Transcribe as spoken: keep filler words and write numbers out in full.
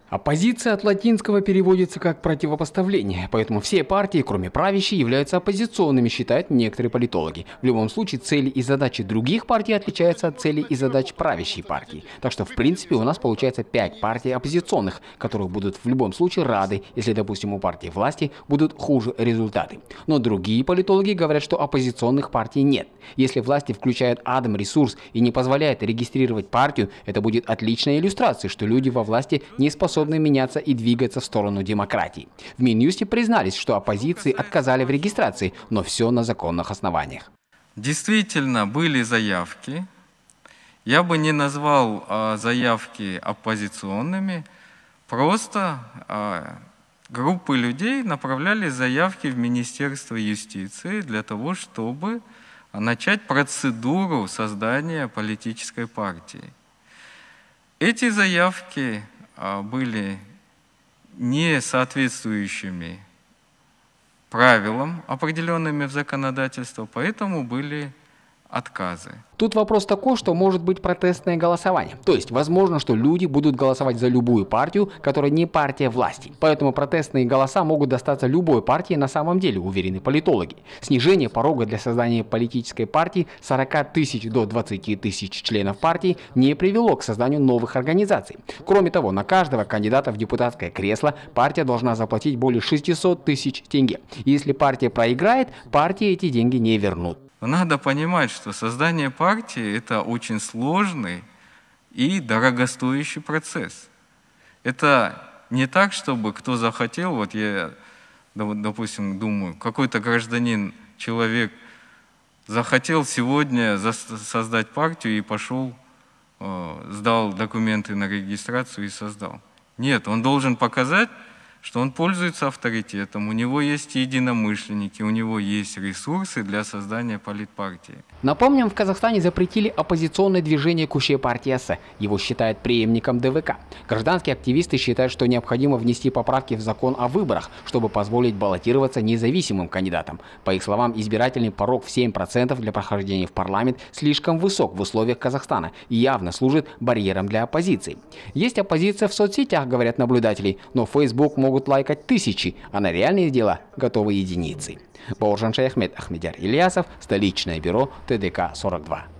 Оппозиция от латинского переводится как противопоставление, поэтому все партии, кроме правящей, являются оппозиционными, считают некоторые политологи. В любом случае, цели и задачи других партий отличаются от целей и задач правящей партии. Так что, в принципе, у нас получается пять партий оппозиционных, которые будут в любом случае рады, если, допустим, у партии власти будут хуже результаты. Но другие политологи говорят, что оппозиционных партий нет. Если власти включают адом ресурс и не позволяют регистрировать партию, это будет отличной иллюстрацией, что люди во власти не способны меняться и двигаться в сторону демократии. В Минюсте признались, что оппозиции отказали в регистрации, но все на законных основаниях. Действительно, были заявки. Я бы не назвал а, заявки оппозиционными. Просто а, группы людей направляли заявки в Министерство юстиции для того, чтобы начать процедуру создания политической партии. Эти заявки были не соответствующими правилам, определенными в законодательстве, поэтому были отказы. Тут вопрос такой, что может быть протестное голосование. То есть возможно, что люди будут голосовать за любую партию, которая не партия власти. Поэтому протестные голоса могут достаться любой партии на самом деле, уверены политологи. Снижение порога для создания политической партии с сорока тысяч до двадцати тысяч членов партии не привело к созданию новых организаций. Кроме того, на каждого кандидата в депутатское кресло партия должна заплатить более шестисот тысяч тенге. Если партия проиграет, партии эти деньги не вернут. Надо понимать, что создание партии – это очень сложный и дорогостоящий процесс. Это не так, чтобы кто захотел, вот я, допустим, думаю, какой-то гражданин, человек захотел сегодня создать партию и пошел, сдал документы на регистрацию и создал. Нет, он должен показать, что он пользуется авторитетом, у него есть единомышленники, у него есть ресурсы для создания политпартии. Напомним, в Казахстане запретили оппозиционное движение Куще партиясы. Его считают преемником ДВК. Гражданские активисты считают, что необходимо внести поправки в закон о выборах, чтобы позволить баллотироваться независимым кандидатам. По их словам, избирательный порог в семь процентов для прохождения в парламент слишком высок в условиях Казахстана и явно служит барьером для оппозиции. Есть оппозиция в соцсетях, говорят наблюдатели, но Facebook могут лайкать тысячи, а на реальные дела готовы единицы. Бауыржан Шаяхмет, Ахмедияр Ильясов, столичное бюро Т Д К сорок два.